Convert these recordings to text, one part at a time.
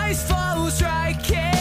voice flows right in.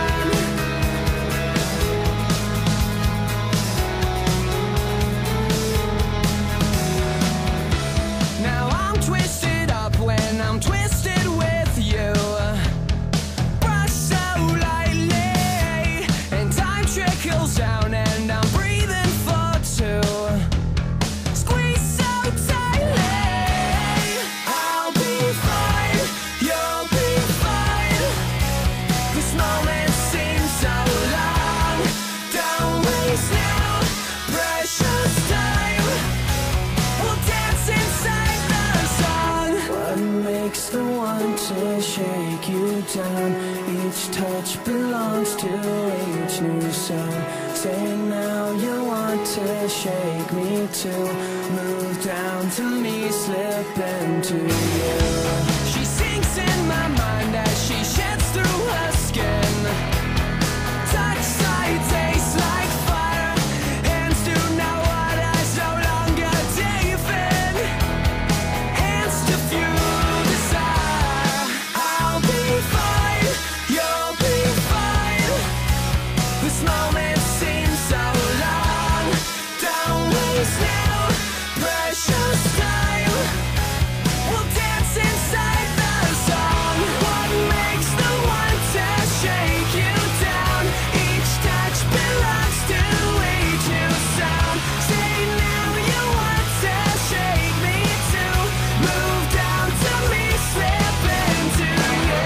Now I'm twisted up when I'm twisted with you. Brush so lightly, and time trickles down, and I'm breathing for two. Squeeze so tightly, I'll be fine, you'll be fine. This moment seems so long. Don't waste now, precious time. We'll dance inside the song. What makes the one to shake you down? Each touch belongs to each new song. Say now you want to shake me too. Move down to me, slip into you. She sinks in my mind as she sheds through her skin. Touch sight tastes like fire. Hands do not what eyes no longer deepen. Hands to fuel desire. I'll be fine, you'll be fine. This moment seems so long. Don't waste now, precious time. We'll dance inside the song. What makes the one to shake you down? Each touch belongs to each new sound. Say now you want to shake me too. Move down to me, slip into you.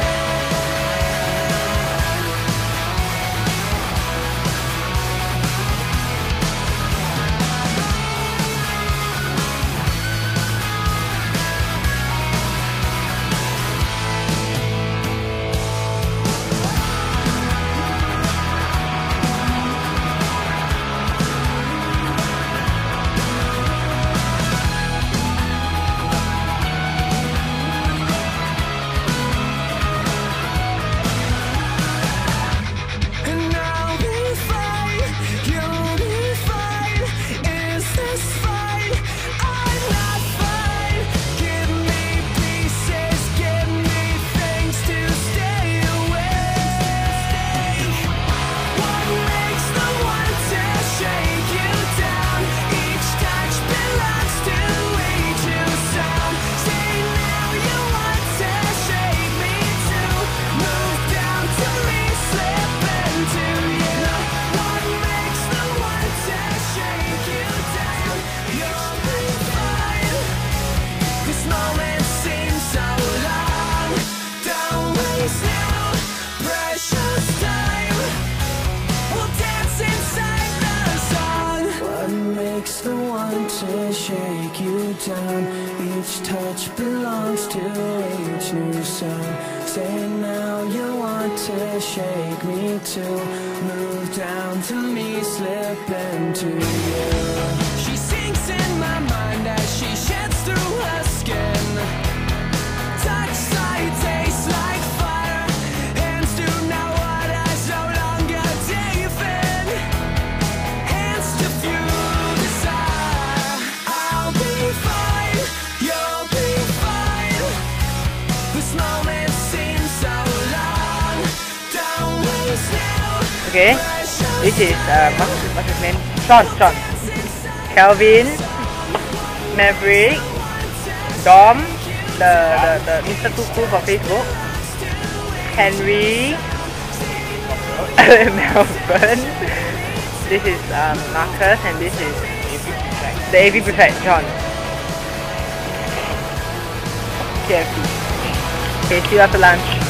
And I'll be fine, you'll be fine. Is this fine? I'm not fine. Give me pieces, give me things to stay awake. What makes the one to shake you down? Each touch belongs to each new sound. Say now you want to shake me too. Move down to me, slip into you. What makes the one to shake you down? You'll be fine. This moment seems so long. Don't waste now, precious time. We'll dance inside the song. What makes the one to shake you down? Each touch belongs to each new song. Say now you want to shake me too. Move down to me, slip into you. She sinks in my mind as she sheds through her skin. Touch sight tastes like fire. Hands do not what eyes no longer deepen. Hands to fuel desire. I'll be fine, you'll be fine. This moment seems so long. Don't waste now. Okay, this is what's his name? Sean. Calvin, Maverick, Dom, the Mr. Too Cool for Facebook, Henry, Melbourne. This is Marcus, and this is the AV Prefect, John. KFC. Okay, see you after lunch.